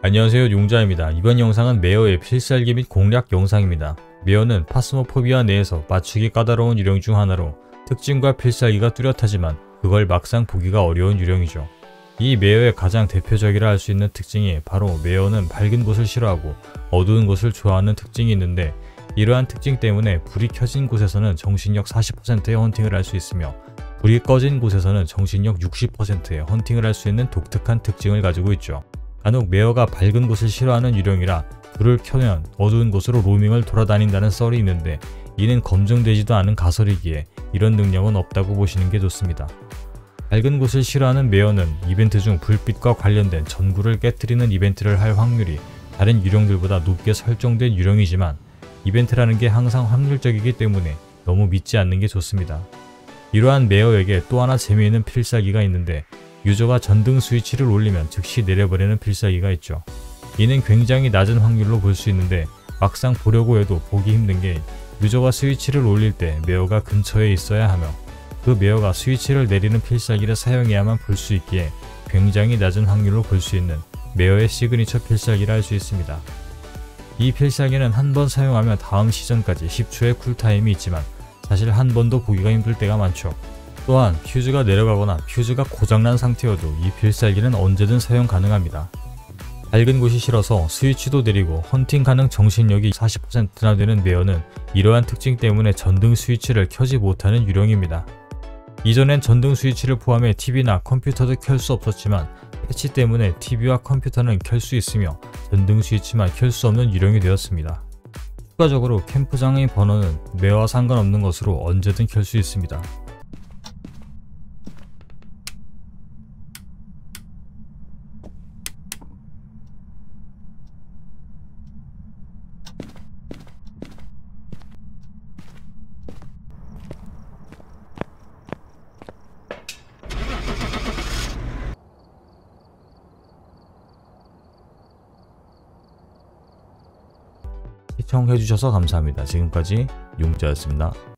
안녕하세요, 용자입니다. 이번 영상은 메어의 필살기 및 공략 영상입니다. 메어는 파스모포비아 내에서 맞추기 까다로운 유령 중 하나로 특징과 필살기가 뚜렷하지만 그걸 막상 보기가 어려운 유령이죠. 이 메어의 가장 대표적이라 할 수 있는 특징이 바로 메어는 밝은 곳을 싫어하고 어두운 곳을 좋아하는 특징이 있는데, 이러한 특징 때문에 불이 켜진 곳에서는 정신력 40%의 헌팅을 할 수 있으며 불이 꺼진 곳에서는 정신력 60%의 헌팅을 할 수 있는 독특한 특징을 가지고 있죠. 간혹 메어가 밝은 곳을 싫어하는 유령이라 불을 켜면 어두운 곳으로 로밍을 돌아다닌다는 썰이 있는데, 이는 검증되지도 않은 가설이기에 이런 능력은 없다고 보시는 게 좋습니다. 밝은 곳을 싫어하는 메어는 이벤트 중 불빛과 관련된 전구를 깨트리는 이벤트를 할 확률이 다른 유령들보다 높게 설정된 유령이지만, 이벤트라는 게 항상 확률적이기 때문에 너무 믿지 않는 게 좋습니다. 이러한 메어에게 또 하나 재미있는 필살기가 있는데, 유저가 전등 스위치를 올리면 즉시 내려버리는 필살기가 있죠. 이는 굉장히 낮은 확률로 볼 수 있는데 막상 보려고 해도 보기 힘든 게, 유저가 스위치를 올릴 때 메어가 근처에 있어야 하며 그 메어가 스위치를 내리는 필살기를 사용해야만 볼 수 있기에 굉장히 낮은 확률로 볼 수 있는 메어의 시그니처 필살기라 할 수 있습니다. 이 필살기는 한 번 사용하면 다음 시전까지 10초의 쿨타임이 있지만 사실 한 번도 보기가 힘들 때가 많죠. 또한 퓨즈가 내려가거나 퓨즈가 고장난 상태여도 이 필살기는 언제든 사용 가능합니다. 밝은 곳이 싫어서 스위치도 내리고 헌팅 가능 정신력이 40%나 되는 메어는 이러한 특징 때문에 전등 스위치를 켜지 못하는 유령입니다. 이전엔 전등 스위치를 포함해 TV나 컴퓨터도 켤 수 없었지만 패치 때문에 TV와 컴퓨터는 켤 수 있으며 전등 스위치만 켤 수 없는 유령이 되었습니다. 추가적으로 캠프장의 번호는 메어와 상관없는 것으로 언제든 켤 수 있습니다. 시청해주셔서 감사합니다. 지금까지 용자였습니다.